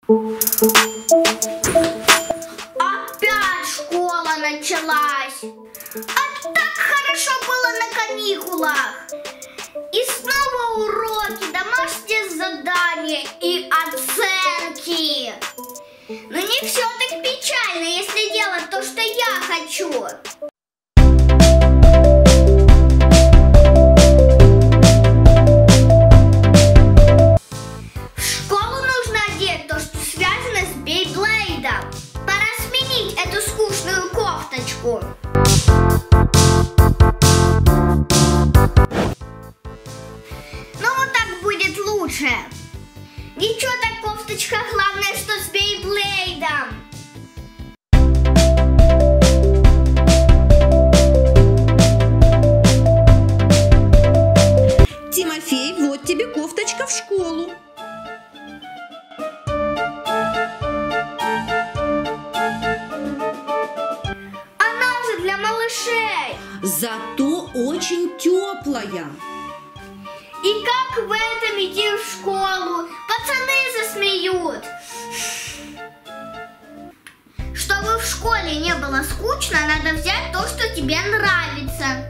Опять школа началась. А так хорошо было на каникулах. И снова уроки, домашние задания и оценки. Но не все так печально, если делать то, что я хочу. В школу нужно одеть то, что связано с Бейблейдом. Пора сменить эту скучную кофточку. Ну вот так будет лучше. Ничего так кофточка, главное, что с Бейблейдом. Тимофей, вот тебе кофточка в школу. Она же для малышей. Зато очень теплая. И как в этом идти в школу? Пацаны засмеют. Чтобы в школе не было скучно, надо взять то, что тебе нравится.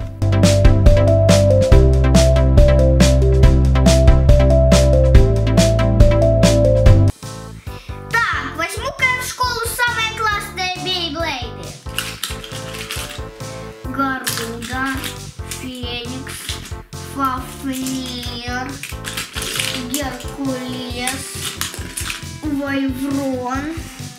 Так, возьму-ка я в школу самые классные бейблейды. Гаруда, Феникс, Фафнир, Геркулес, Вайврон.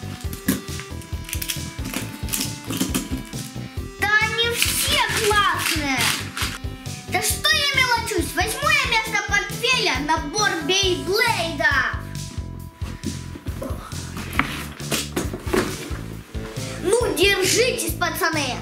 Да они все классные. Да что я мелочусь? Возьму я вместо портфеля набор Бейблейда. Ну, держитесь, пацаны.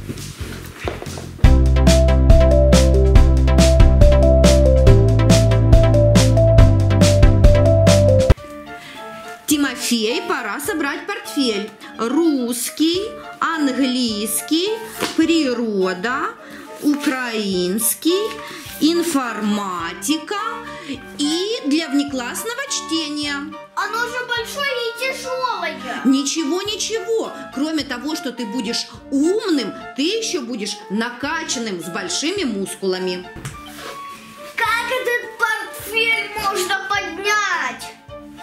Тимофей, пора собрать портфель. Русский, английский, природа, украинский, информатика и для внеклассного чтения. Оно же большое и тяжелое. Ничего, ничего. Кроме того, что ты будешь умным, ты еще будешь накачанным с большими мускулами. Как этот портфель можно поднять?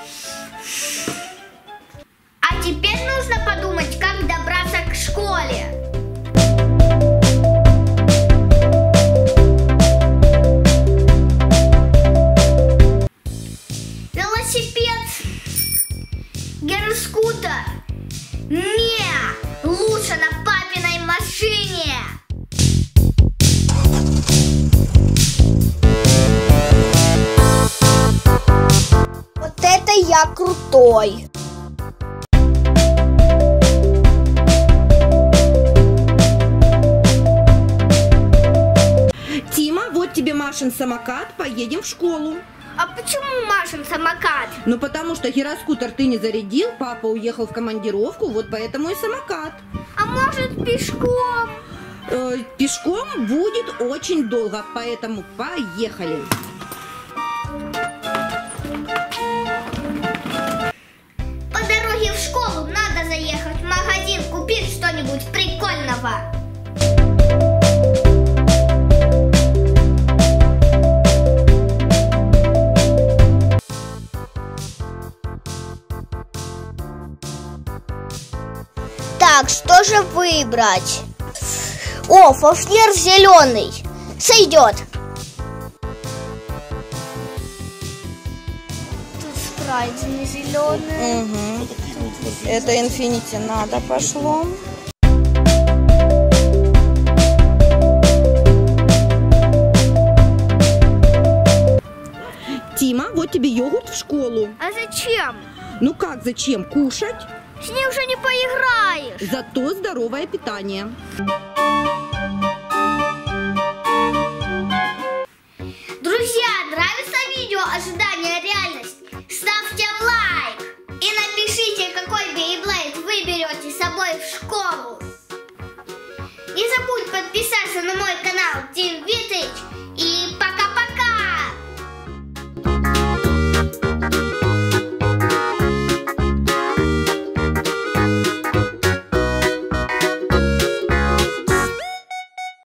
А теперь нужно подумать, как добраться к школе. Велосипед? Гироскутер? Не, лучше на папиной машине. Вот это я крутой. Тима, вот тебе Машин самокат, поедем в школу. А почему Машин самокат? Ну, потому что гироскутер ты не зарядил, папа уехал в командировку, вот поэтому и самокат. А может пешком? Пешком будет очень долго, поэтому поехали. По дороге в школу надо заехать в магазин, купить что-нибудь прикольного. Так, что же выбрать? О, Фафнир зеленый. Сойдет. Тут спрайт не зеленый. Угу. Это Инфинити надо пошло. Тима, вот тебе йогурт в школу. А зачем? Ну как зачем? Кушать. С ней уже не поиграешь. Зато здоровое питание. Друзья, нравится видео «Ожидание реальность»? Ставьте лайк и напишите, какой Бейблейд вы берете с собой в школу. Не забудь подписаться на мой канал Тим Витрич